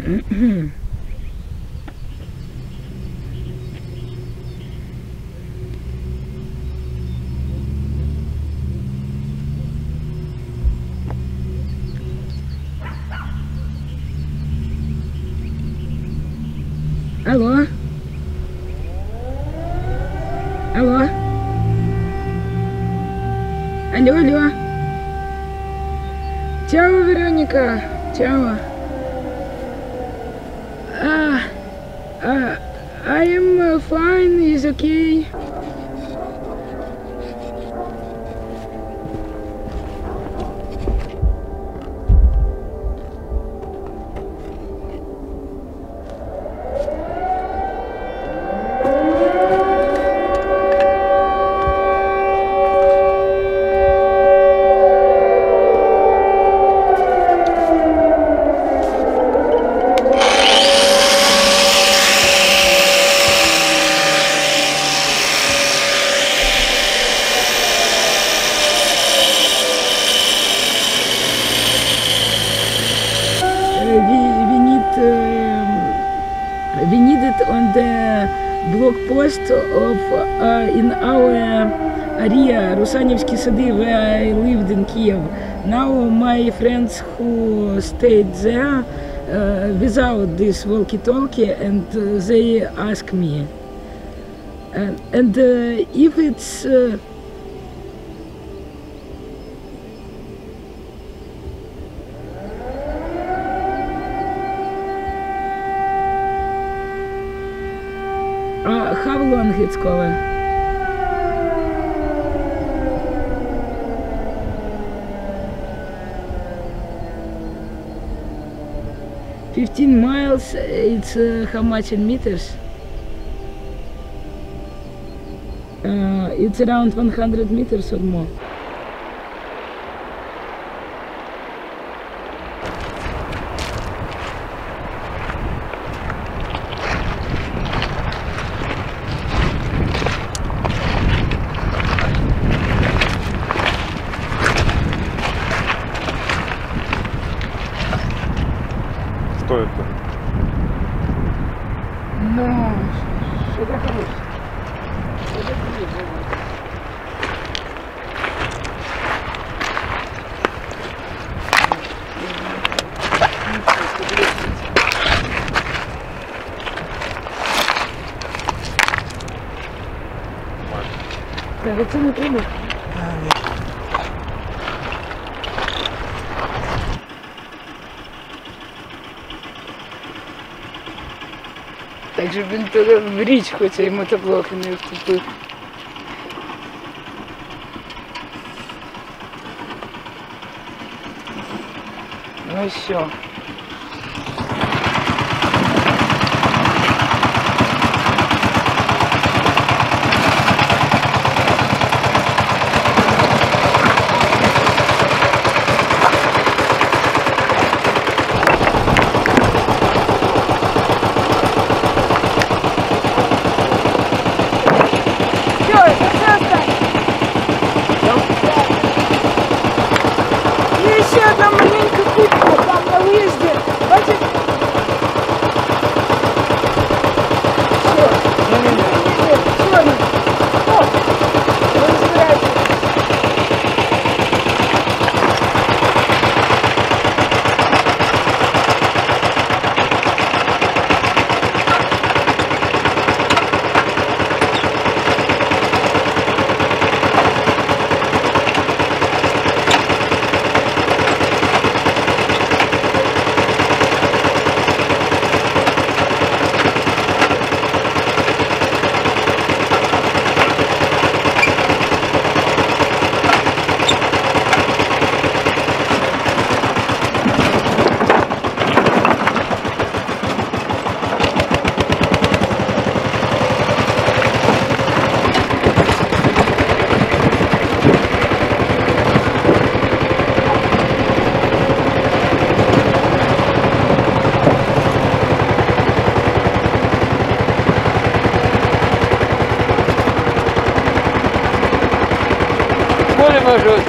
Алло? Алло? Алло, алло? Чао, Вероника. Чао. I am fine, it's okay. We need it on the blog post of in our area, Rusanevsky Sady, where I lived in Kiev. Now my friends who stayed there without this walkie-talkie, and they ask me. And if it's how long it's going? "15 miles, it's how much in meters? It's around 100 meters or more. Что это? Ну, что-то хорошее. Так, это не треба. Так же він в річ хоче, і мотоблоки не вступив. Ну все. Еще одна маленькая кучка там на выезде. Бачите? Может.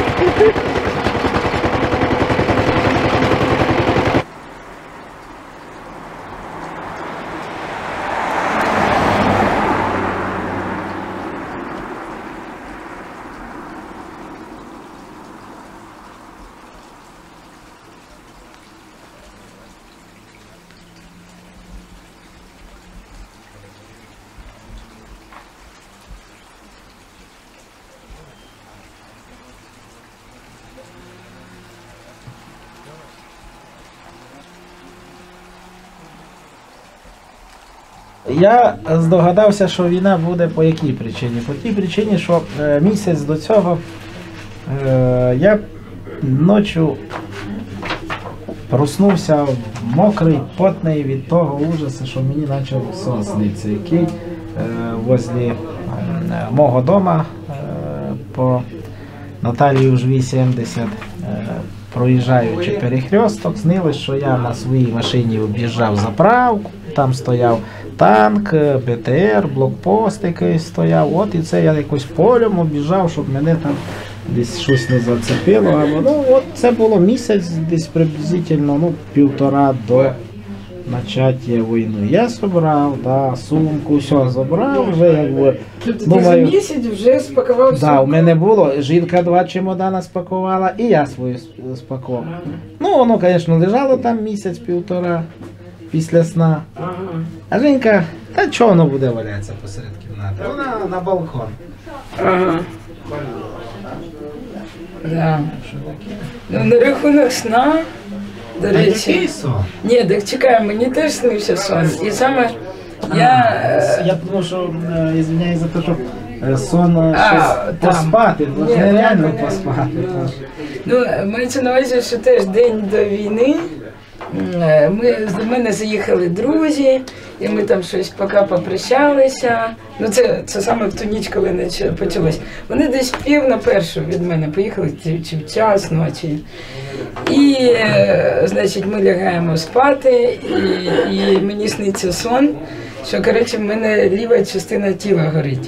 Я здогадався, що війна буде по якій причині? По тій причині, що місяць до цього я ночі проснувся мокрий, потний від того ужасу, що мені почав сон сниться, який возле мого дома по Наталії Ужвій 70, проїжджаючи перехресток, снилось, що я на своїй машині об'їжджав заправку, там стояв танк, БТР, блокпост якийсь стояв, от і це я якось полем об'їжджав, щоб мене там десь щось не зацепило. Або, ну, от це було місяць, десь приблизительно, ну, 1,5 до почаття війни. Я зібрав, да, сумку, все забрав, вже якби. Ти за місяць вже спакував сумку? Да, у мене було, жінка 2 чемодана спакувала, і я свою спакував. Ну, воно, звісно, лежало там місяць-1,5 після сна. Ага. А жінка, та чого воно буде валятися посеред кімнати? Вона на балкон. Ага. Да. Ну, на рахунок сна, до речі. Який сон? Ні, так чекай, мені теж снився сон. І саме Я думав, що, извиняюсь за те, що сон там. поспати, ну Ні, нереально там, поспати. Ну, мається на увазі, що теж день до війни. До мене заїхали друзі, і ми там щось поки попрощалися. Ну це саме в ту ніч, коли почалось. Вони десь 1:45 від мене поїхали, чи в час ночі. І, значить, ми лягаємо спати, і мені сниться сон, що, коротше, в мене ліва частина тіла горить.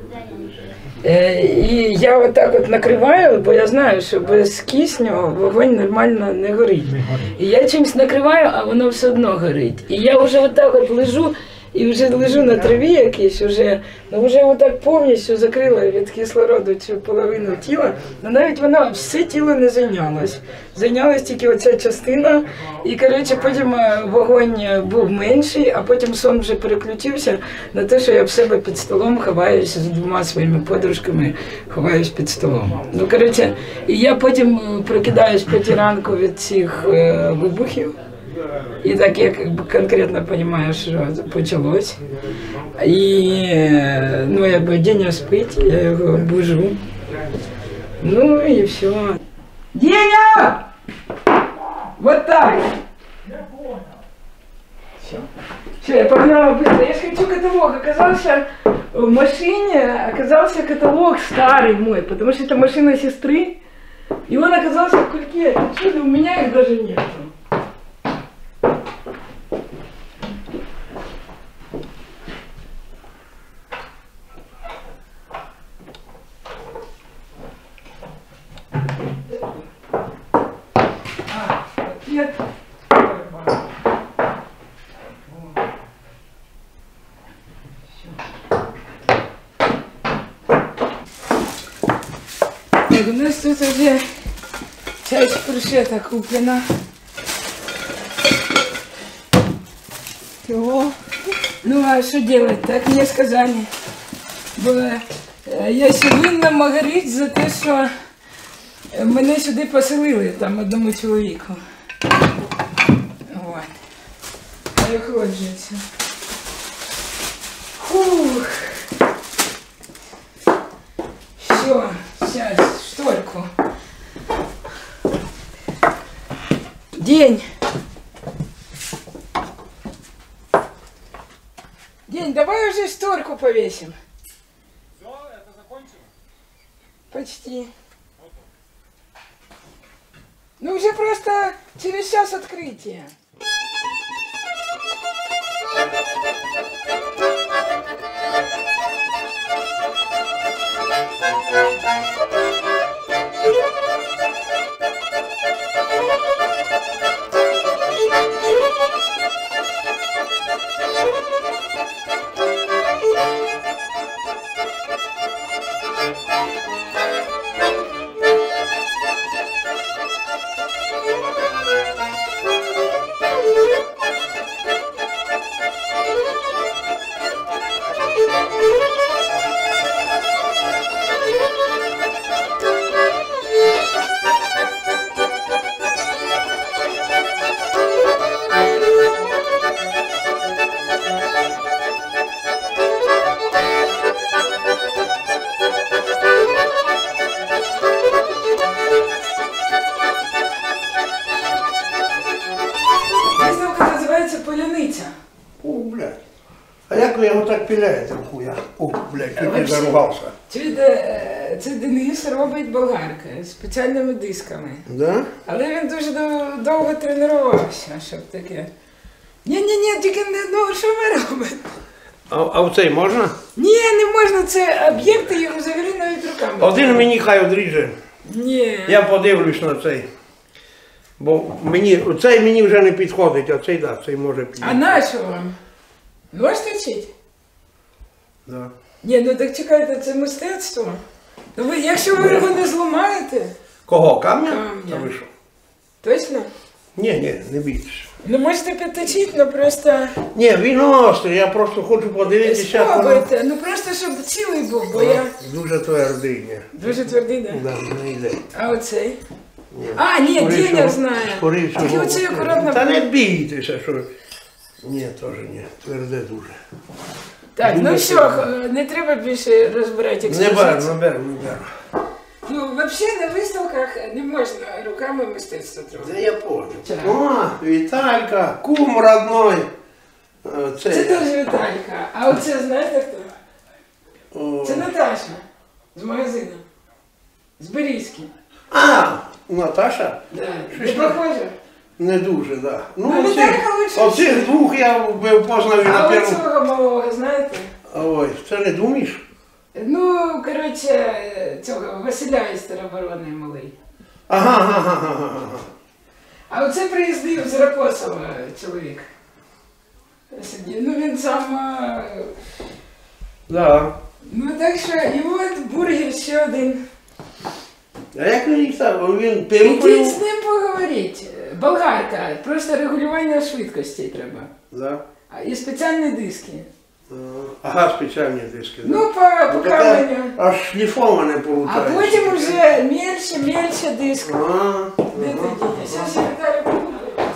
І я отак от накриваю, бо я знаю, що без кисню вогонь нормально не горить. І я чимось накриваю, а воно все одно горить. І я вже отак от лежу, і вже лежу на траві якійсь, вже отак повністю закрила від кислороду цю половину тіла. Но навіть воно все тіло не зайнялось. Зайнялась тільки оця частина. І, коротше, потім вогонь був менший, а потім сон вже переключився на те, що я в себе під столом ховаюся з 2 своїми подружками, ховаюсь під столом. Ну, коротше, і я потім прокидаюсь 5 ранку від цих вибухів. І так я конкретно розумію, що почалось. І, ну, якби Деня спить, я його бужу. Ну і все. Деня! Вот так! Все, я погнала быстро. Я же хочу каталог. Оказался в машине, оказался каталог старый мой, потому что это машина сестры. И он оказался в кульке. Чудо, у меня их даже нету. Пакет. Так, у нас тут уже часть фуршета куплена. Чего? Ну а что делать? Так мне сказали. Бо я сьогодні магорить за те, що мене сюди поселили, там одному чоловіку. Вот. А охолоджується. Фух. Все, сейчас, шторку. День. День, давай уже шторку повесим. Все, это закончено? Почти. Ну уже просто через час открытия. пиляет хуя. О, блядь, чуть не заругался. Це Денис робить болгарки з спеціальними дисками. Да? Але він дуже довго тренувався, щоб таке. Ні, тільки не, ну що ви робите? А в цей можна? Ні, не можна, це об'єкти, їх взагалі навіть руками. Один мені хай одріже. Ні. Я подивлюсь на цей. Бо цей мені вже не підходить, а цей, да, цей може підійти. А нащо вам? Нож точить? Да. Ні, ну так чекайте, це мистецтво. Ну ви, якщо ви його не зламаєте, Кого? Камня? Камня. Та ви що? точно? Ні, не бійтесь. Ну можете підточити, ну просто Ні, він острий, я просто хочу подивитися. як воно. спробуйте. Ну просто щоб цілий був, бо я Дуже твердий, ні. дуже твердий, да? Да, не йде. А оцей? Ні. А, ні, Скоріше, Деня знає. скоріше, Тільки оцей акуратно. Та не бійтеся, що. Ні, теж ні. Тверде дуже. Так, ну Дуже все, тверде. не треба більше розбирати Не експозицію. беру. Ну, взагалі на виставках не можна руками мистецтво Це трогати. я понял. Так. О, Віталька, кум родной. Це теж Віталька. А оце знаєте хто? О. Це Наташа з магазину. З Берізьки. А, Наташа? Да. Щось Не похоже? Не дуже, да. Ну, Ну, Віталька лучше оцих двох я познав і А на першому. оцього малого знаєте? Ой, це не думаєш? Ну, коротше, цього Василя із тероборони малий. Ага. А оце приїздив з Ракосова чоловік. Ну він сам. Да. Ну так що, і от бургер ще один. А як він їх так? Він Ідіть пив? з ним поговоріть. Болгарка, просто регулювання швидкості треба. Да. І спеціальні диски. Ага, спеціальні диски. Да. Ну, по таке каменю. аж шліфоване А получається. потім вже мельче диск. Ага. Де ти діти? Зараз я Віталій покупаю.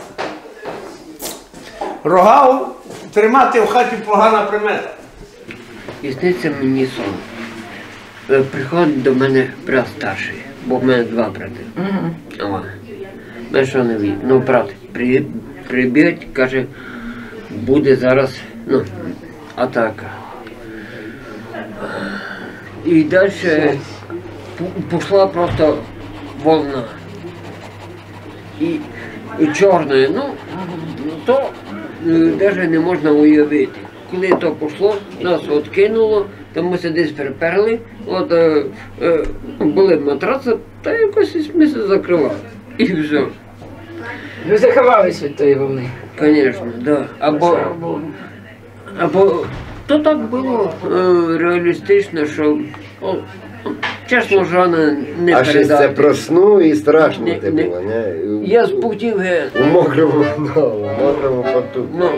Рогав тримати в хаті погана примета. І сниться мені сон. Приходить до мене брат старший, бо в мене два брати. О, ми що не від. Ну, брат, приб'ють, каже, буде зараз, ну, атака. І далі пішла просто волна. І чорна, ну, то навіть не можна уявити. Коли то пішло, нас откинуло, то ми десь приперли, от були матраци, та якось ми закривали. І все. Ви заховались від тої волни. Звісно, да. Або то так було реалістично, що чесно жана не А ще це передати. про сну і страшно Не- те не- було, не? Я спутів геть. У мокрому, ну, у мокрому поту. Ну,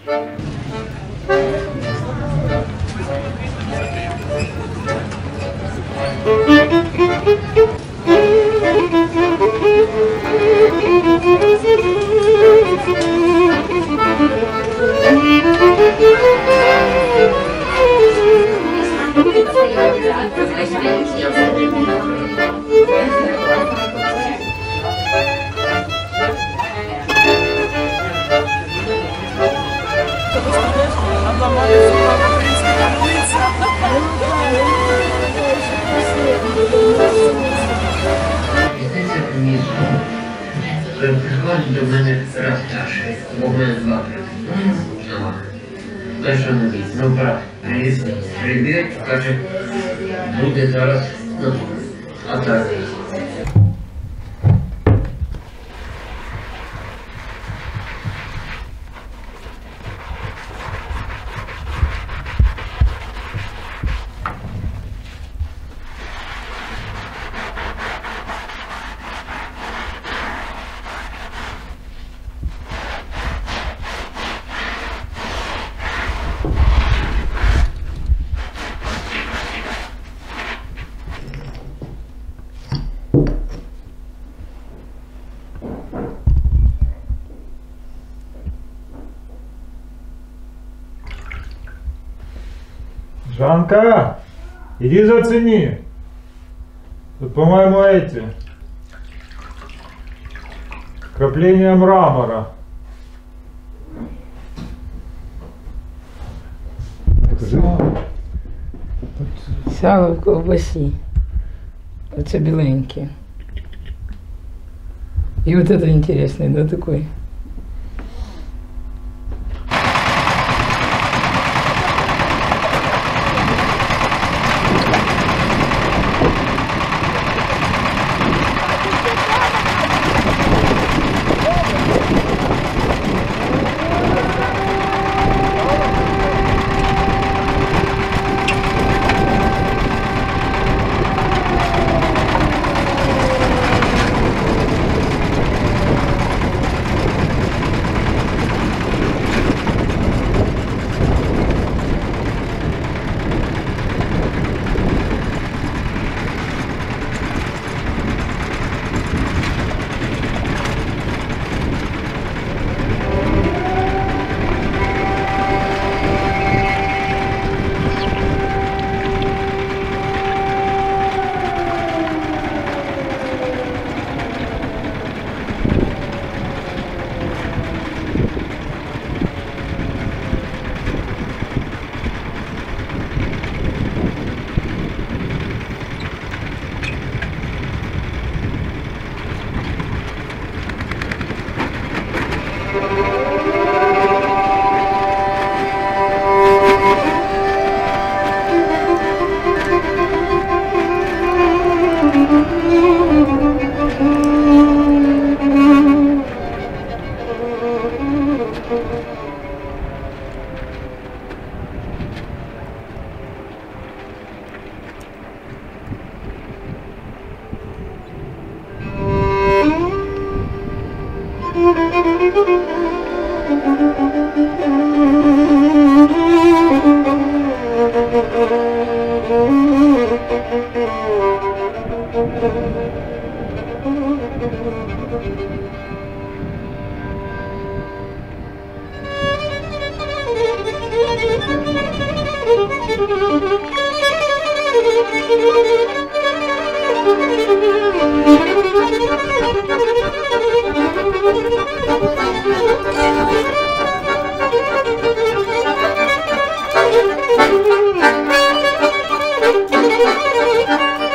приходить до мене брат старший, бо в мене два брати. О, ми що не від. Ну, брат, приб'ють, каже, буде зараз, ну, атака. Жанка, иди зацени. Тут, по-моему, эти. Крапления мрамора. Скажи, Сало в ковбасі. Оце біленьке. И вот это интересный, да, такой. Thank you.